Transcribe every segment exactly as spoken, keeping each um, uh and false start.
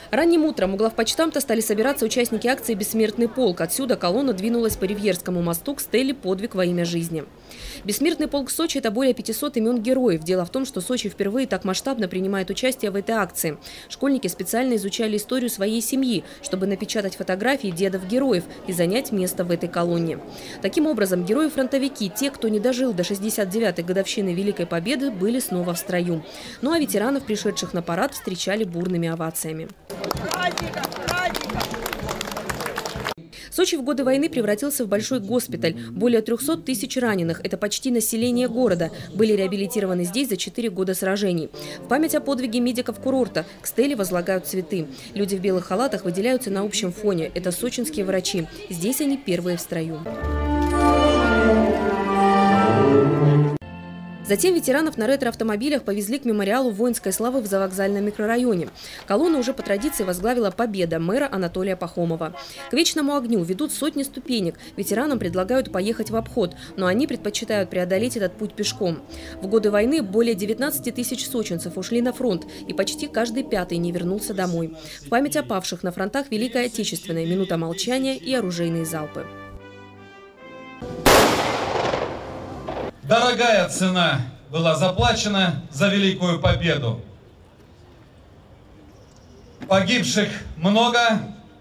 Ранним утром у главпочтамта стали собираться участники акции «Бессмертный полк». Отсюда колонна двинулась по Ривьерскому мосту к стеле «Подвиг во имя жизни». Бессмертный полк Сочи – это более пятисот имен героев. Дело в том, что Сочи впервые так масштабно принимает участие в этой акции. Школьники специально изучали историю своей семьи, чтобы напечатать фотографии дедов-героев и занять место в этой колонне. Таким образом, герои-фронтовики, те, кто не дожил до шестьдесят девятой годовщины Великой Победы, были снова в строю. Ну а ветеранов, пришедших на парад, встречали бурными овациями. Праздника, праздника. Сочи в годы войны превратился в большой госпиталь. Более трёхсот тысяч раненых – это почти население города. Были реабилитированы здесь за четыре года сражений. В память о подвиге медиков курорта к стеле возлагают цветы. Люди в белых халатах выделяются на общем фоне. Это сочинские врачи. Здесь они первые в строю. Затем ветеранов на ретро-автомобилях повезли к мемориалу воинской славы в Завокзальном микрорайоне. Колонну уже по традиции возглавила «Победа» мэра Анатолия Пахомова. К вечному огню ведут сотни ступенек. Ветеранам предлагают поехать в обход, но они предпочитают преодолеть этот путь пешком. В годы войны более девятнадцати тысяч сочинцев ушли на фронт, и почти каждый пятый не вернулся домой. В память о павших на фронтах Великой Отечественной, минута молчания и оружейные залпы. Дорогая цена была заплачена за Великую Победу. Погибших много,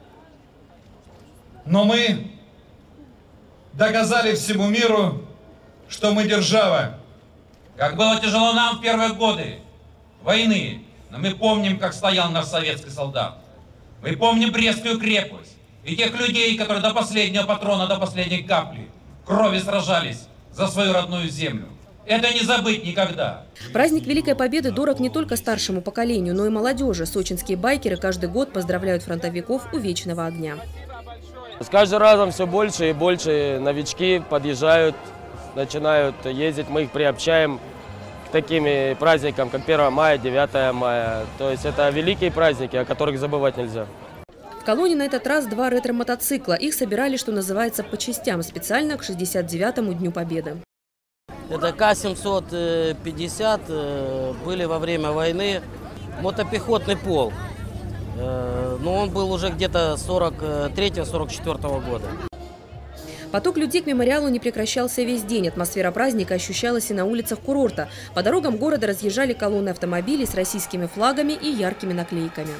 но мы доказали всему миру, что мы держава. Как было тяжело нам в первые годы войны, но мы помним, как стоял наш советский солдат. Мы помним Брестскую крепость и тех людей, которые до последнего патрона, до последней капли крови сражались за свою родную землю. Это не забыть никогда. Праздник Великой Победы дорог не только старшему поколению, но и молодежи. Сочинские байкеры каждый год поздравляют фронтовиков у вечного огня. С каждым разом все больше и больше новички подъезжают, начинают ездить. Мы их приобщаем к таким праздникам, как первое мая, девятое мая. То есть это великие праздники, о которых забывать нельзя. В колонне на этот раз два ретро-мотоцикла. Их собирали, что называется, по частям, специально к шестьдесят девятому Дню Победы. Это К семьсот пятьдесят, были во время войны, мотопехотный полк. Но он был уже где-то сорок третьего — сорок четвёртого года. Поток людей к мемориалу не прекращался весь день. Атмосфера праздника ощущалась и на улицах курорта. По дорогам города разъезжали колонны автомобилей с российскими флагами и яркими наклейками.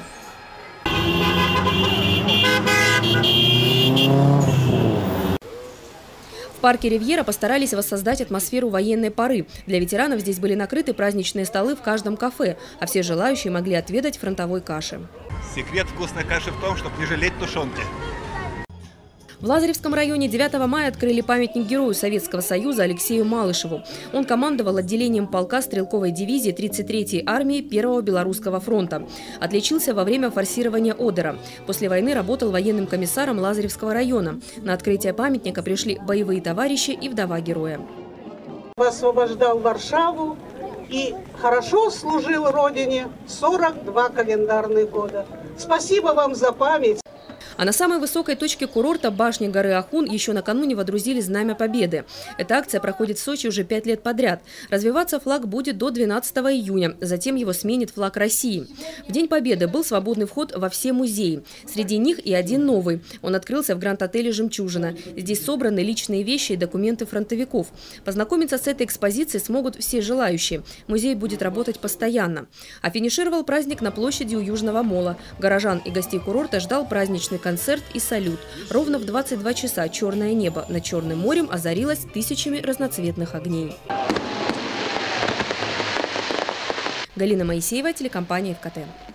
В парке «Ривьера» постарались воссоздать атмосферу военной поры. Для ветеранов здесь были накрыты праздничные столы в каждом кафе, а все желающие могли отведать фронтовой каши. Секрет вкусной каши в том, чтобы не жалеть тушенки. В Лазаревском районе девятого мая открыли памятник герою Советского Союза Алексею Малышеву. Он командовал отделением полка стрелковой дивизии тридцать третьей армии Первого Белорусского фронта. Отличился во время форсирования Одера. После войны работал военным комиссаром Лазаревского района. На открытие памятника пришли боевые товарищи и вдова героя. Освобождал Варшаву и хорошо служил Родине сорок два календарных года. Спасибо вам за память. А на самой высокой точке курорта, башне горы Ахун, еще накануне водрузили Знамя Победы. Эта акция проходит в Сочи уже пять лет подряд. Развиваться флаг будет до двенадцатого июня. Затем его сменит флаг России. В День Победы был свободный вход во все музеи. Среди них и один новый. Он открылся в Гранд-отеле «Жемчужина». Здесь собраны личные вещи и документы фронтовиков. Познакомиться с этой экспозицией смогут все желающие. Музей будет работать постоянно. А финишировал праздник на площади у Южного мола. Горожан и гостей курорта ждал праздничный концерт. Концерт и салют. Ровно в двадцать два часа черное небо над Черным морем озарилось тысячами разноцветных огней. Галина Моисеева, телекомпания ФКТ.